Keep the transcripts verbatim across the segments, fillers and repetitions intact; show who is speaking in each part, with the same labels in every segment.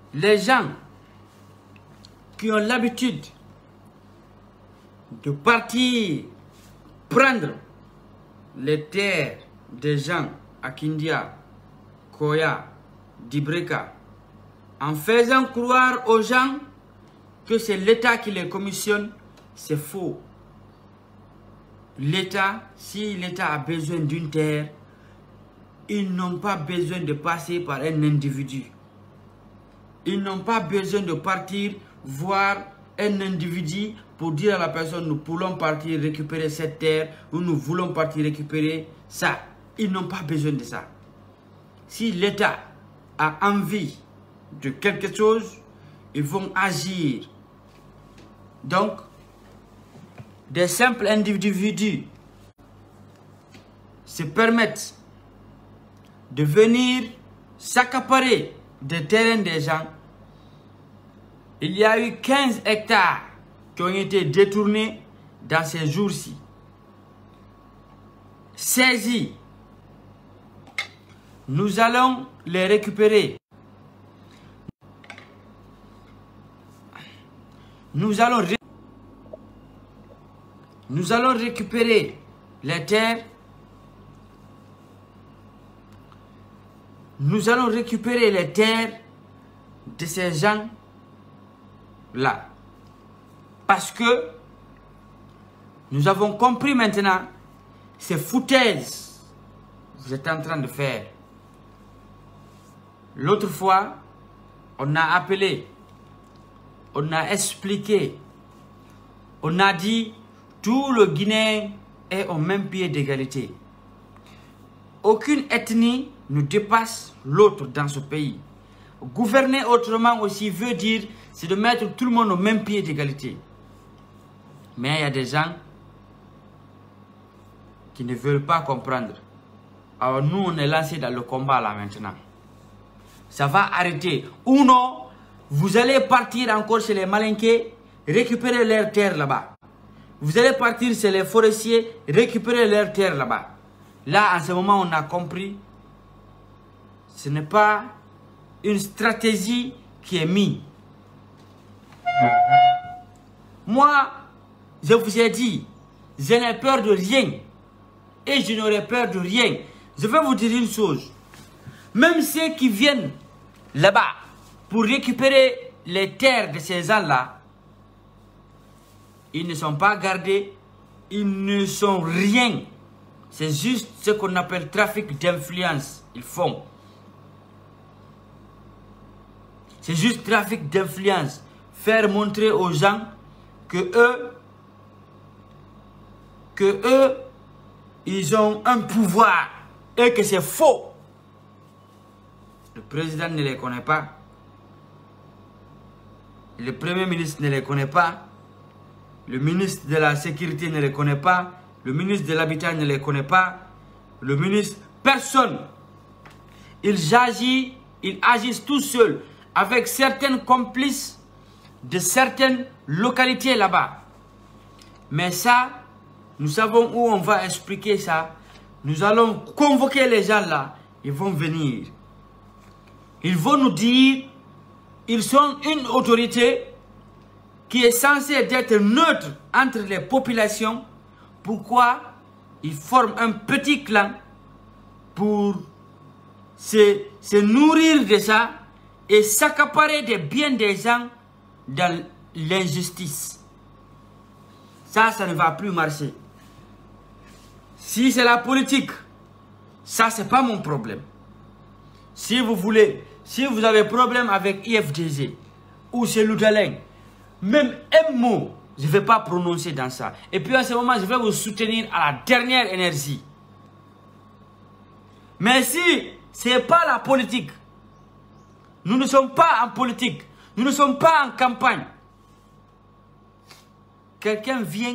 Speaker 1: les gens qui ont l'habitude de partir prendre les terres des gens à Kindia, Koya, Dibreka, en faisant croire aux gens que c'est l'État qui les commissionne, c'est faux. L'État, si l'État a besoin d'une terre, ils n'ont pas besoin de passer par un individu. Ils n'ont pas besoin de partir voir un individu pour dire à la personne nous voulons partir récupérer cette terre ou nous voulons partir récupérer ça. Ils n'ont pas besoin de ça. Si l'État a envie de quelque chose, ils vont agir. Donc, des simples individus se permettent de venir s'accaparer des terrains des gens. Il y a eu quinze hectares qui ont été détournés dans ces jours-ci. Saisis. Nous allons les récupérer. Nous allons, ré... Nous allons récupérer les terres. Nous allons récupérer les terres de ces gens-là. Parce que nous avons compris maintenant ces foutaises que vous êtes en train de faire. L'autre fois, on a appelé, on a expliqué, on a dit tout le Guinéen est au même pied d'égalité. Aucune ethnie ne dépasse l'autre dans ce pays. Gouverner autrement aussi veut dire, c'est de mettre tout le monde au même pied d'égalité. Mais il y a des gens qui ne veulent pas comprendre. Alors nous, on est lancé dans le combat là maintenant. Ça va arrêter. Ou non, vous allez partir encore chez les Malinqués, récupérer leurs terres là-bas. Vous allez partir chez les forestiers, récupérer leurs terres là-bas. Là, en ce moment, on a compris. Ce n'est pas une stratégie qui est mise. Moi, je vous ai dit, je n'ai peur de rien. Et je n'aurai peur de rien. Je vais vous dire une chose. Même ceux qui viennent là-bas pour récupérer les terres de ces gens-là, ils ne sont pas gardés, ils ne sont rien. C'est juste ce qu'on appelle trafic d'influence. Ils font. C'est juste trafic d'influence. Faire montrer aux gens que eux, que eux, ils ont un pouvoir et que c'est faux. Le président ne les connaît pas. Le premier ministre ne les connaît pas. Le ministre de la sécurité ne les connaît pas. Le ministre de l'habitat ne les connaît pas. Le ministre, personne. Ils agissent, ils agissent tout seuls avec certains complices de certaines localités là-bas. Mais ça, nous savons où on va expliquer ça. Nous allons convoquer les gens là. Ils vont venir. Ils vont nous dire, ils sont une autorité qui est censée être neutre entre les populations. Pourquoi ils forment un petit clan pour se, se nourrir de ça et s'accaparer des biens des gens dans l'injustice. Ça, ça ne va plus marcher. Si c'est la politique, ça, c'est pas mon problème. Si vous voulez, si vous avez problème avec I F D Z ou chez Loudaleng, même un mot, je ne vais pas prononcer dans ça. Et puis en ce moment, je vais vous soutenir à la dernière énergie. Mais si ce n'est pas la politique, nous ne sommes pas en politique, nous ne sommes pas en campagne. Quelqu'un vient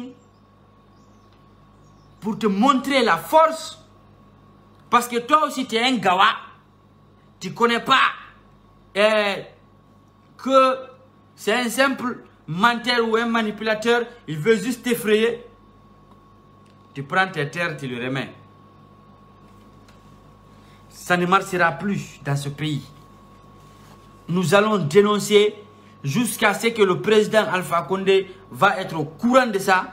Speaker 1: pour te montrer la force, parce que toi aussi tu es un gawa, tu ne connais pas euh, que c'est un simple menteur ou un manipulateur, il veut juste t'effrayer. Tu prends tes terres, tu le remets. Ça ne marchera plus dans ce pays. nous allons dénoncer jusqu'à ce que le président Alpha Condé va être au courant de ça.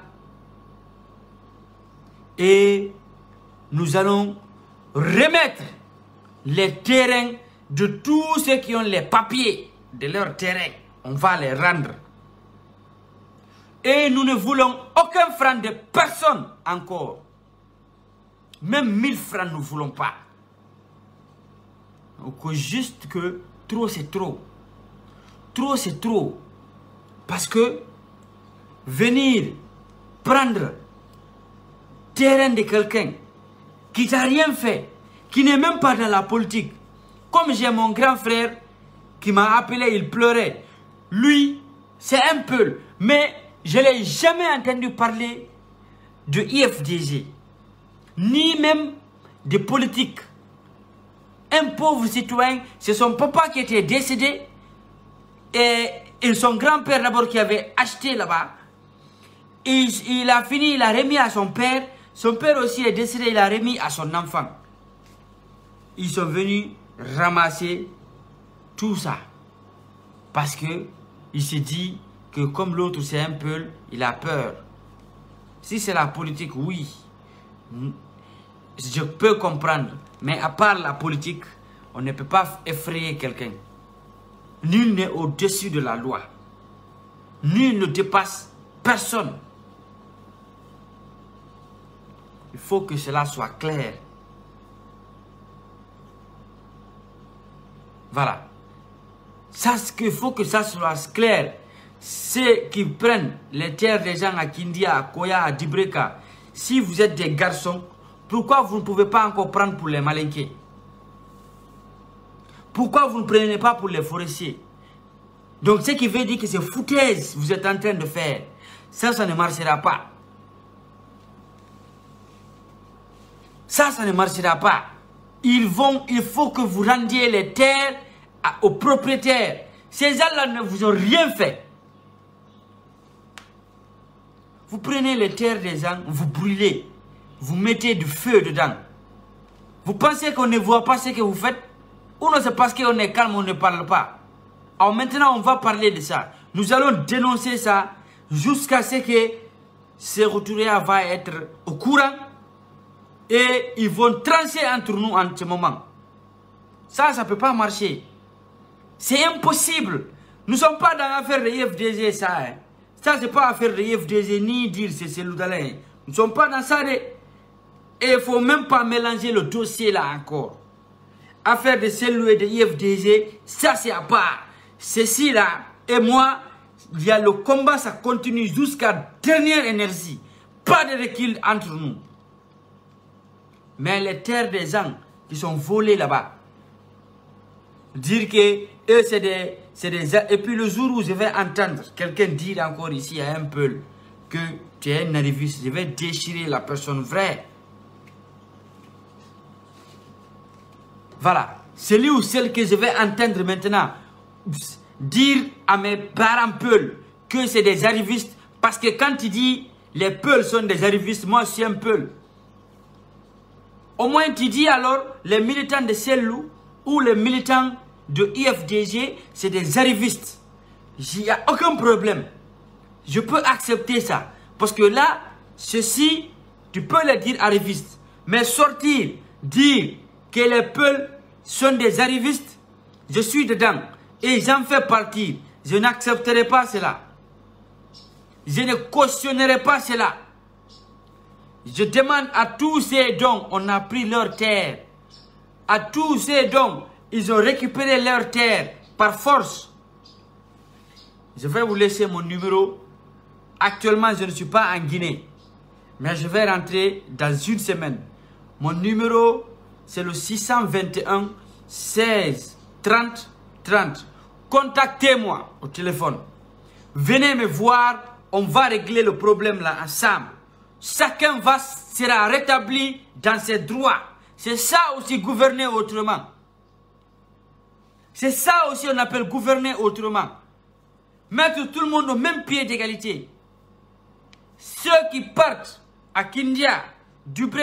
Speaker 1: Et nous allons remettre les terrains de tous ceux qui ont les papiers de leur terrain. On va les rendre. Et nous ne voulons aucun franc de personne encore. Même mille francs, nous ne voulons pas. Donc, juste que trop, c'est trop. Trop, c'est trop. Parce que venir prendre terrain de quelqu'un qui t'a rien fait, qui n'est même pas dans la politique. Comme j'ai mon grand frère qui m'a appelé, il pleurait. Lui, c'est un peu, mais je ne l'ai jamais entendu parler de I F D G, ni même de politique. Un pauvre citoyen, c'est son papa qui était décédé et, et son grand-père d'abord qui avait acheté là-bas. Il, il a fini, il a remis à son père. Son père aussi est décédé, il a remis à son enfant. Ils sont venus ramasser tout ça. Parce que il se dit que comme l'autre c'est un peu, il a peur. Si c'est la politique, oui. Je peux comprendre. Mais à part la politique, on ne peut pas effrayer quelqu'un. Nul n'est au-dessus de la loi. Nul ne dépasse personne. Il faut que cela soit clair. Voilà. Ça, ce qu'il faut que ça soit clair. Ceux qui prennent les terres des gens à Kindia, à Koya, à Dibreka, si vous êtes des garçons, pourquoi vous ne pouvez pas encore prendre pour les malinqués? Pourquoi vous ne prenez pas pour les forestiers? Donc, ce qui veut dire que c'est foutaise vous êtes en train de faire. Ça, ça ne marchera pas. Ça, ça ne marchera pas. Ils vont, il faut que vous rendiez les terres à, aux propriétaires. Ces gens-là ne vous ont rien fait. Vous prenez les terres des gens, vous brûlez. Vous mettez du feu dedans. Vous pensez qu'on ne voit pas ce que vous faites? Ou non, c'est parce qu'on est calme, on ne parle pas. Alors maintenant, on va parler de ça. Nous allons dénoncer ça jusqu'à ce que ces retourneurs vont être au courant. Et ils vont trancher entre nous en ce moment. Ça, ça ne peut pas marcher. C'est impossible. Nous ne sommes pas dans l'affaire de I F D G, ça. Hein. Ça, ce n'est pas affaire de I F D G, ni dire c'est celui d'Alain. Nous ne sommes pas dans ça. De... Et il ne faut même pas mélanger le dossier là encore. Affaire de celui de I F D G, ça c'est à part. Ceci là, et moi, il y a le combat, ça continue jusqu'à dernière énergie. Pas de recul entre nous. Mais les terres des gens qui sont volées là-bas, dire que eux c'est des, des... Et puis le jour où je vais entendre quelqu'un dire encore ici à un peu que tu es un arriviste, je vais déchirer la personne vraie. Voilà. Celui ou celle que je vais entendre maintenant dire à mes parents Peuls que c'est des arrivistes. Parce que quand tu dis les Peuls sont des arrivistes, moi je suis un Peul. Au moins tu dis alors les militants de Selou ou les militants de I F D G, c'est des arrivistes. Il n'y a aucun problème. Je peux accepter ça. Parce que là, ceci, tu peux le dire arrivistes. Mais sortir, dire que les Peuls sont des arrivistes, je suis dedans. Et j'en fais partie. Je n'accepterai pas cela. Je ne cautionnerai pas cela. Je demande à tous ces dont on a pris leur terre, à tous ces dont ils ont récupéré leur terre par force. Je vais vous laisser mon numéro. Actuellement, je ne suis pas en Guinée. Mais je vais rentrer dans une semaine. Mon numéro, c'est le six cent vingt et un seize trente trente. Contactez-moi au téléphone. Venez me voir. On va régler le problème là ensemble. Chacun va, sera rétabli dans ses droits. C'est ça aussi gouverner autrement. C'est ça aussi on appelle gouverner autrement. Mettre tout le monde au même pied d'égalité. Ceux qui partent à Kindia,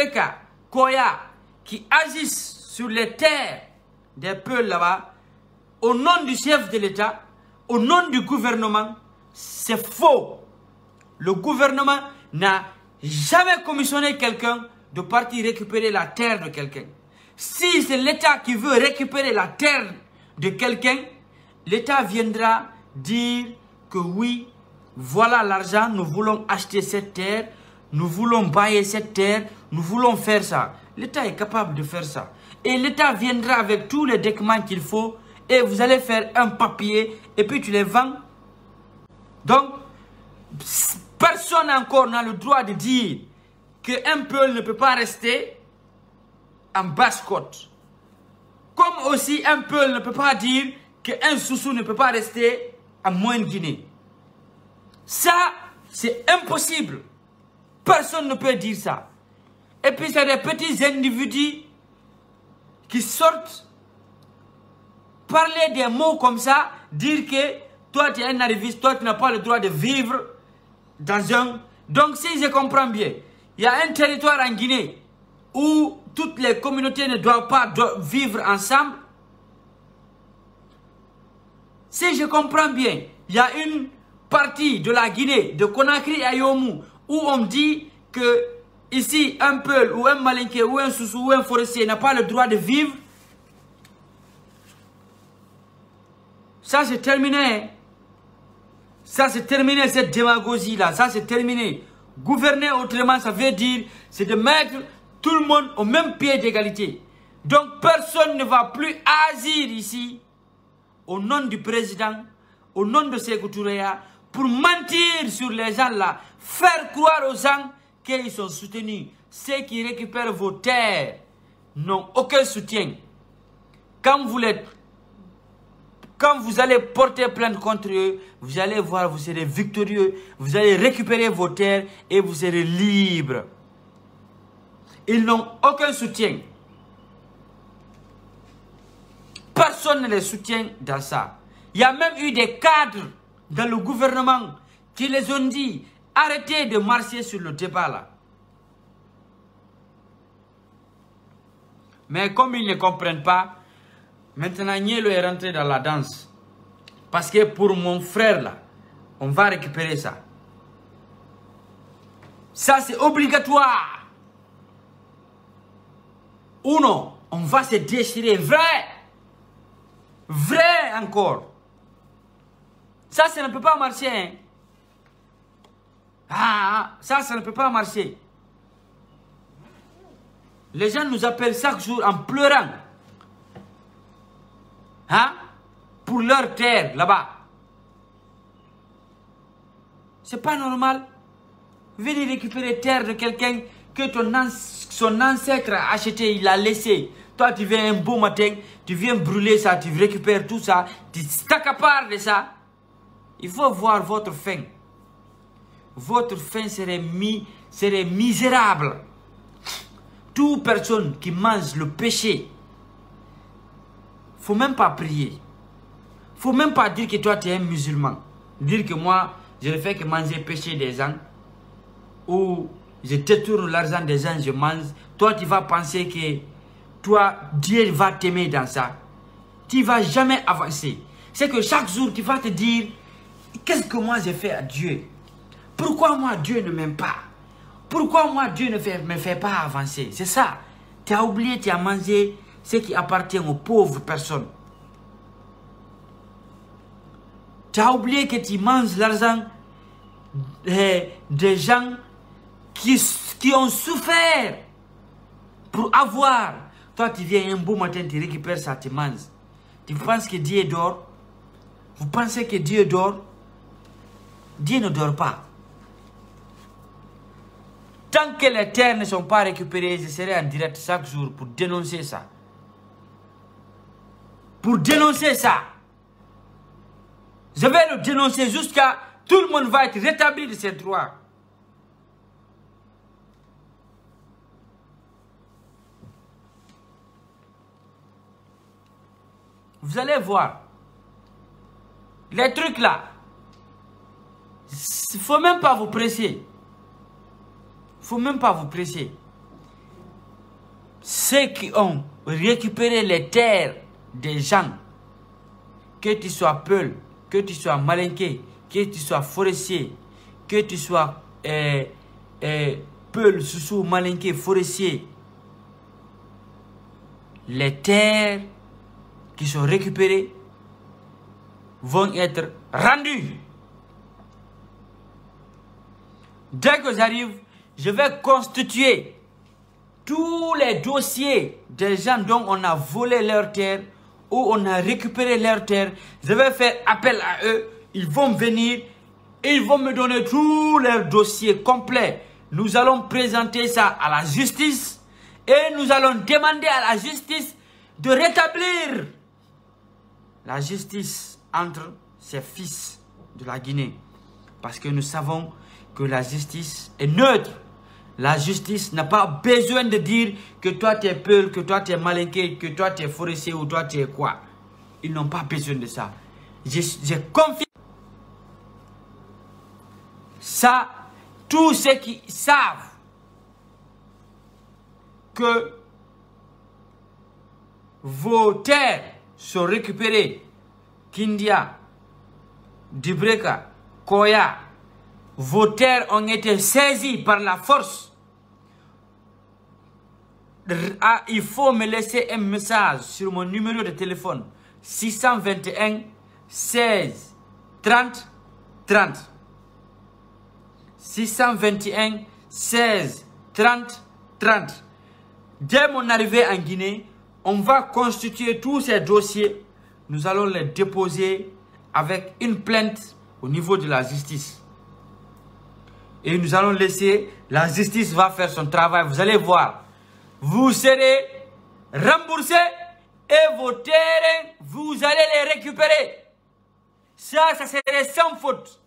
Speaker 1: Dubreka, Koya, qui agissent sur les terres des peuples là-bas, au nom du chef de l'État, au nom du gouvernement, c'est faux. Le gouvernement n'a jamais commissionné quelqu'un de partir récupérer la terre de quelqu'un. Si c'est l'État qui veut récupérer la terre de quelqu'un, l'État viendra dire que oui, voilà l'argent, nous voulons acheter cette terre, nous voulons bailler cette terre, nous voulons faire ça. L'État est capable de faire ça. Et l'État viendra avec tous les documents qu'il faut et vous allez faire un papier et puis tu les vends. Donc, personne encore n'a le droit de dire qu'un peuple ne peut pas rester en basse-côte. Comme aussi un peuple ne peut pas dire qu'un Soussou ne peut pas rester en Moyenne-Guinée. Ça, c'est impossible. Personne ne peut dire ça. Et puis, c'est des petits individus qui sortent, parler des mots comme ça, dire que toi, tu es un arriviste, toi, tu n'as pas le droit de vivre dans un... Donc, si je comprends bien, il y a un territoire en Guinée où toutes les communautés ne doivent pas vivre ensemble. Si je comprends bien, il y a une partie de la Guinée, de Conakry à Yomou, où on dit que ici, un Peul ou un Malinké ou un Soussou ou un forestier n'a pas le droit de vivre. Ça, c'est terminé. Ça, c'est terminé, cette démagogie-là. Ça, c'est terminé. Gouverner autrement, ça veut dire, c'est de mettre tout le monde au même pied d'égalité. Donc, personne ne va plus agir ici, au nom du président, au nom de Sékou Touré, pour mentir sur les gens là, faire croire aux gens qu'ils sont soutenus. Ceux qui récupèrent vos terres n'ont aucun soutien. Quand vous, les, quand vous allez porter plainte contre eux, vous allez voir, vous serez victorieux, vous allez récupérer vos terres et vous serez libres. Ils n'ont aucun soutien. Personne ne les soutient dans ça. Il y a même eu des cadres dans le gouvernement qui les ont dit arrêtez de marcher sur le débat là. Mais comme ils ne comprennent pas, maintenant Nielo est rentré dans la danse. Parce que pour mon frère là, on va récupérer ça. Ça c'est obligatoire. Ou non, on va se déchirer. Vrai. Vrai encore. Ça, ça ne peut pas marcher. Hein? Ah, ça, ça ne peut pas marcher. Les gens nous appellent chaque jour en pleurant. Hein? Pour leur terre, là-bas. C'est pas normal. Venez récupérer terre de quelqu'un que ton an son ancêtre a acheté, il l'a laissé. Toi, tu viens un beau matin, tu viens brûler ça, tu récupères tout ça, tu t'accapares de ça. Il faut voir votre fin. Votre fin serait, mi, serait misérable. Toute personne qui mange le péché, il ne faut même pas prier. Il ne faut même pas dire que toi, tu es un musulman. Dire que moi, je ne fais que manger le péché des gens. Ou je détourne l'argent des gens, je mange. Toi, tu vas penser que toi, Dieu va t'aimer dans ça. Tu ne vas jamais avancer. C'est que chaque jour, tu vas te dire, qu'est-ce que moi j'ai fait à Dieu? Pourquoi moi, Dieu ne m'aime pas? Pourquoi moi, Dieu ne fait, me fait pas avancer? C'est ça. Tu as oublié, tu as mangé ce qui appartient aux pauvres personnes. Tu as oublié que tu manges l'argent des, des gens qui, qui ont souffert pour avoir. Toi, tu viens un beau matin, tu récupères ça, tu manges. Tu penses que Dieu dort? Vous pensez que Dieu dort? Dieu ne dort pas. Tant que les terres ne sont pas récupérées, je serai en direct chaque jour pour dénoncer ça. Pour dénoncer ça. Je vais le dénoncer jusqu'à tout le monde va être rétabli de ses droits. Vous allez voir. Les trucs là. Il ne faut même pas vous presser. Il ne faut même pas vous presser. Ceux qui ont récupéré les terres des gens, que tu sois Peul, que tu sois Malinké, que tu sois forestier, que tu sois euh, euh, Peul, Soussou, Malinké, forestier, les terres qui sont récupérées vont être rendues. Dès que j'arrive, je vais constituer tous les dossiers des gens dont on a volé leurs terres ou on a récupéré leurs terres. Je vais faire appel à eux. Ils vont venir et ils vont me donner tous leurs dossiers complets. Nous allons présenter ça à la justice et nous allons demander à la justice de rétablir la justice entre ces fils de la Guinée. Parce que nous savons que la justice est neutre. La justice n'a pas besoin de dire que toi tu es Peul, que toi tu es Malinké, que toi tu es forestier ou toi tu es quoi. Ils n'ont pas besoin de ça. J'ai confiance. Ça, tous ceux qui savent que vos terres sont récupérées, Kindia, Dibreka, Koya, vos terres ont été saisies par la force. Ah, il faut me laisser un message sur mon numéro de téléphone six cent vingt et un seize trente trente. six cent vingt et un seize trente trente. Dès mon arrivée en Guinée, on va constituer tous ces dossiers. Nous allons les déposer avec une plainte au niveau de la justice. Et nous allons laisser, la justice va faire son travail. Vous allez voir, vous serez remboursés et vos terrains, vous allez les récupérer. Ça, ça serait sans faute.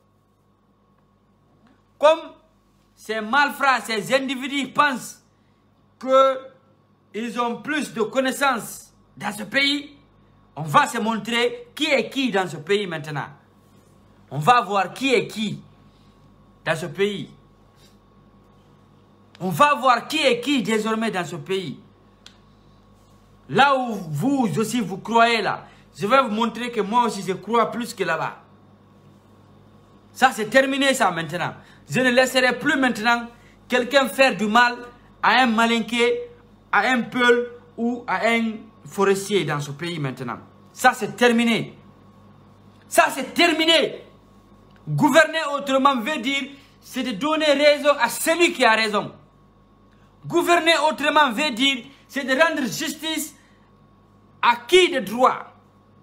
Speaker 1: Comme ces malfrats, ces individus pensent qu'ils ont plus de connaissances dans ce pays, on va se montrer qui est qui dans ce pays maintenant. On va voir qui est qui dans ce pays. On va voir qui est qui désormais dans ce pays. Là où vous aussi vous croyez là, je vais vous montrer que moi aussi je crois plus que là-bas. Ça c'est terminé ça maintenant. Je ne laisserai plus maintenant quelqu'un faire du mal à un Malinké, à un Peul ou à un forestier dans ce pays maintenant. Ça c'est terminé. Ça c'est terminé. Gouverner autrement veut dire, c'est de donner raison à celui qui a raison. Gouverner autrement veut dire, c'est de rendre justice à qui de droit.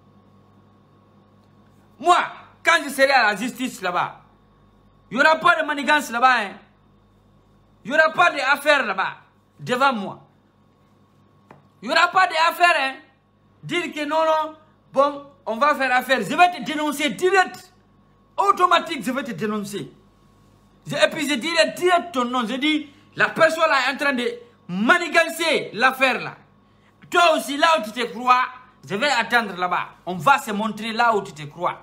Speaker 1: Moi, quand je serai à la justice là-bas, il n'y aura pas de manigance là-bas. Hein. Il n'y aura pas d'affaires là-bas, devant moi. Il n'y aura pas d'affaires. Hein. Dire que non, non, bon, on va faire affaire. Je vais te dénoncer direct. Automatique, je vais te dénoncer. Et puis je dirai direct ton nom. Je dis, la personne là est en train de manigancer l'affaire là. Toi aussi, là où tu te crois, je vais attendre là-bas. On va se montrer là où tu te crois.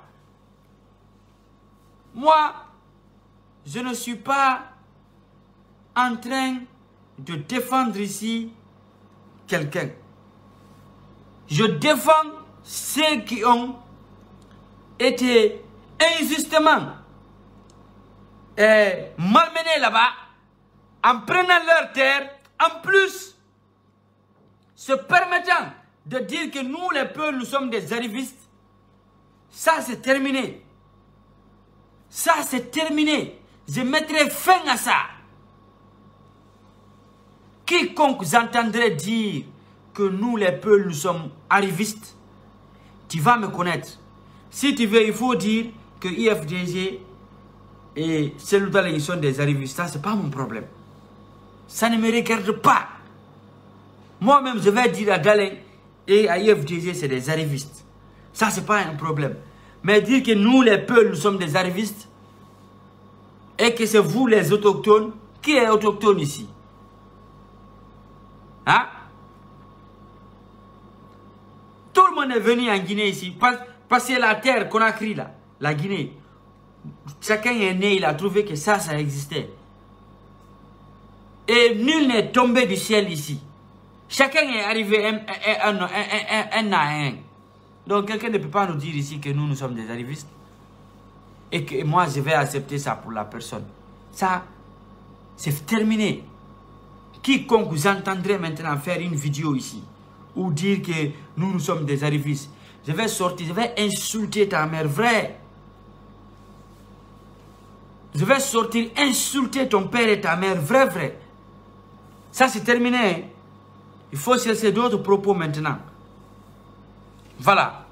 Speaker 1: Moi, je ne suis pas en train de défendre ici quelqu'un. Je défends ceux qui ont été injustement euh, malmenés là-bas, en prenant leur terre, en plus se permettant de dire que nous les peuples, nous sommes des arrivistes. Ça c'est terminé. Ça c'est terminé. Je mettrai fin à ça. Quiconque j'entendrai dire que nous les peuples, nous sommes arrivistes, tu vas me connaître. Si tu veux, il faut dire que I F D G et ceux-là, ils sont des arrivistes. Ça, ce n'est pas mon problème. Ça ne me regarde pas. Moi-même, je vais dire à Dalin et à I F D G, c'est des arrivistes. Ça, ce n'est pas un problème. Mais dire que nous, les peuples, nous sommes des arrivistes et que c'est vous, les autochtones, qui est autochtone ici? Hein? Tout le monde est venu en Guinée ici. Parce que la terre qu'on a créée là, la Guinée, chacun est né, il a trouvé que ça, ça existait. Et nul n'est tombé du ciel ici. Chacun est arrivé un, un, un, un, un, un à un. Donc quelqu'un ne peut pas nous dire ici que nous, nous sommes des arrivistes. Et que moi, je vais accepter ça pour la personne. Ça, c'est terminé. Quiconque vous entendrez maintenant faire une vidéo ici, ou dire que nous, nous sommes des arrivistes, je vais sortir, je vais insulter ta mère, vrai. Je vais sortir, insulter ton père et ta mère, vrai, vrai. Ça, c'est terminé. Il faut chercher d'autres propos maintenant. Voilà.